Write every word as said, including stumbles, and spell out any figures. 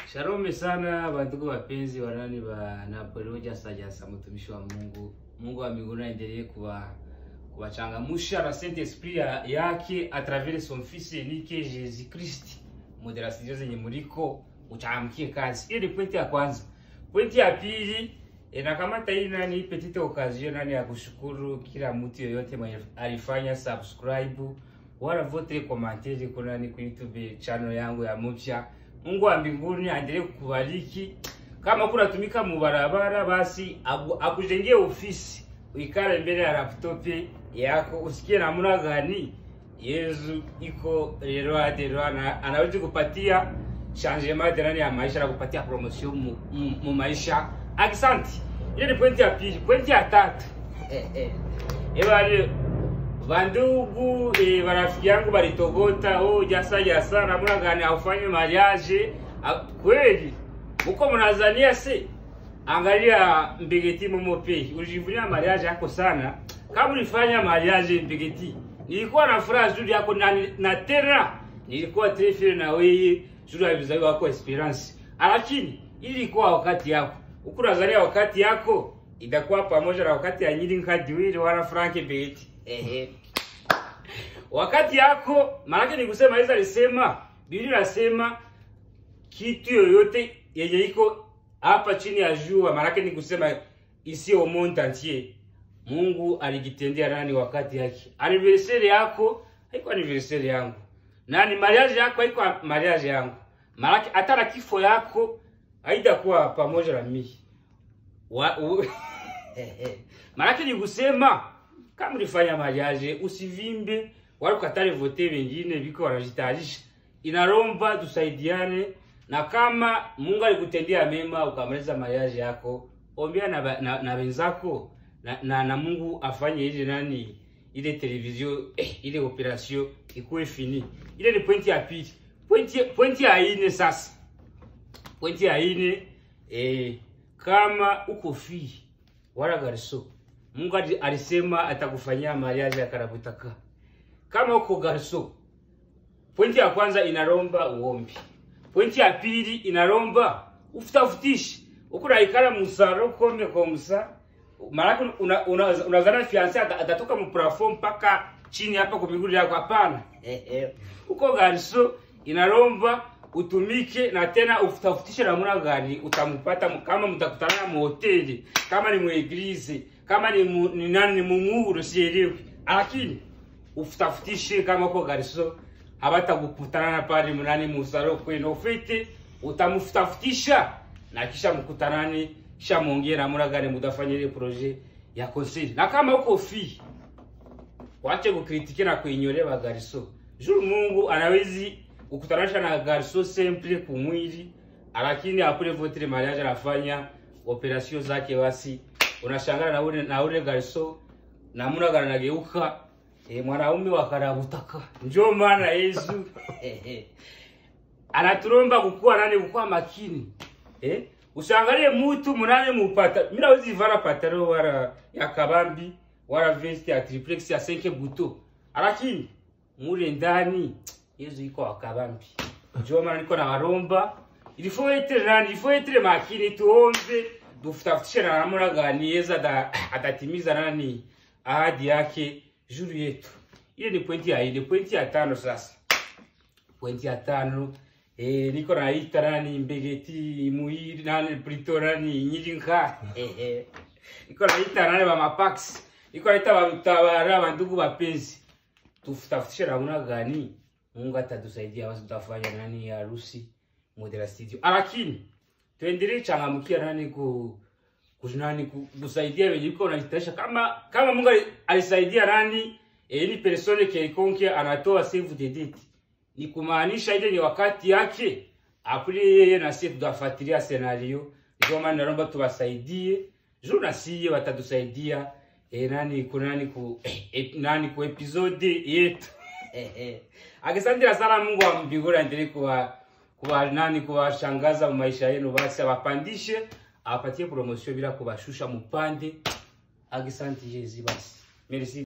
Shalom sana bandugu wapenzi wanani ba Napoleon Sajasa, mtumishi wa Mungu. Mungu wa mbinguni aendelee kuwa kuwachangamsha na Saint Esprit yake a travers son fils unique Jésus Christ. Moderation zenye muriko uchamkie kazi. Hiyo ni pointi ya kwanza. Pointi ya pili, inakamata hii nani petite occasion nani ya kushukuru kila mtu yoyote mwenye alifanya subscribe wala vote commentaire kwa nani kwa YouTube channel yangu ya mpya. Mungu wa mbinguni aendelee kukubariki. Kama kuna tumika mubarabara basi akujengee ofisi uikale mbele ya laptop yako usikie namna gani Yesu iko lero adero anaweza kupatia changement ndani ya maisha na kupatia promotion mu, mu, mu maisha. Asante. Ile ni pointi ya pili. Pointi ya tatu. Eh eh. Ebale bandugu e barafiki yangu balitogota oh jasa jasa namna gani aufanye mariage kweli uko mnazania si angalia Mbegeti Momope ulijivunia mariage yako sana. Kama ulifanya mariage Mbegeti nilikuwa na furaha zuri yako na, na tena nilikuwa trefile na wewe zuri ya vizazi wako Esperance, lakini ilikuwa wakati yako ukunazania wakati yako itakuwa pamoja na wakati ya nyinyi nkadiwili wala Frank Mbegeti. Ehe. Wakati yako maana ni kusema Yesu alisema, Biblia inasema kitu yoyote yenye iko hapa chini ya jua, maana ni kusema isi au monde entier. Mungu alikitendea nani wakati yake. Anniversaire yako haiko anniversaire yangu. Nani mariage yako haiko mariage yangu. Maana hata na kifo yako haitakuwa pamoja na mimi. Maana ni kusema kama ulifanya mariage usivimbe wala ukatale vote wengine biko wanajitarisha. Inaromba tusaidiane, na kama Mungu alikutendea mema ukamaliza mariage yako, ombea na na, na wenzako na, na na Mungu afanye ile nani ile television eh, ile operation ikuwe fini. Ile ni pointi ya pili. Pointi pointi ya ine sasa. Pointi ya ine eh kama uko fi wala garso, Mungu alisema atakufanyia mariage ya karabutaka. Kama uko garso, pointi ya kwanza inaromba uombi. Pointi ya pili inaromba ufutafutishe. Uko na ikala musaro kome kwa musa. Maraka una unazana una, una fiancé atatoka mu plafond mpaka chini hapa kwa miguu yako hapana. Eh eh. Uko garso inaromba utumike na tena ufutafutishe namna gani utampata kama mtakutana mu hoteli, kama ni mu eglise, kama ni mu, ni nani mu muru sielewi. Lakini ufutafutishe kama uko garso habata kukutana pale mnani musaro kwenu ofete utamufutafutisha na kisha mkutanani kisha muongee namna gani mtafanya ile projet ya conseil. Na kama uko fi waache kukritike na kuinyolewa garso. Juu Mungu anawezi ukutananisha na garso simple kumwili, lakini apure votre mariage anafanya operation zake wasi unashangana na ule na ule garso namna gani anageuka e mwanaume wa karabutaka. Njoo maana Yesu anaturomba kukua nani kukua makini. Eh? Usiangalie mtu mnane mupata. Mimi nawezi vara pataro wala ya kabambi wala vesti ya triplex ya cinq buto. Lakini mule ndani Yesu iko akabambi. Njoo maana niko na waromba. Il faut être nani, il faut être makini tuombe, dufutafutishe na namna gani Yesu atatimiza nani ahadi yake juu yetu. Ile ni pointi ya ile. Pointi ya tano sasa. Pointi ya tano eh niko na ita nani Mbegeti muiri nani Prito nani nyilinka eh eh niko na ita nani ba mapax niko na ita ba mtabara bandugu bapenzi tufutafutishe namna gani Mungu atatusaidia basi tutafanya nani harusi Modela Studio. Lakini tuendelee changamkia nani ku kujinani kusaidia wenye uko unajitaisha kama kama Mungu alisaidia nani eh ni persone quelconque anatoa save the date. Ni kumaanisha ile ni wakati yake apili yeye na sisi tutafuatilia scenario. Ndio maana naomba tuwasaidie juu na sisi watatusaidia eh nani kuna nani ku eh, nani ku episode yetu. Eh eh. Asante sana Mungu wa mbinguni aendelee kwa kwa nani kuwashangaza maisha yenu, basi awapandishe awapatie promotion bila kubashusha mpande. Asante Yesu basi. Merci.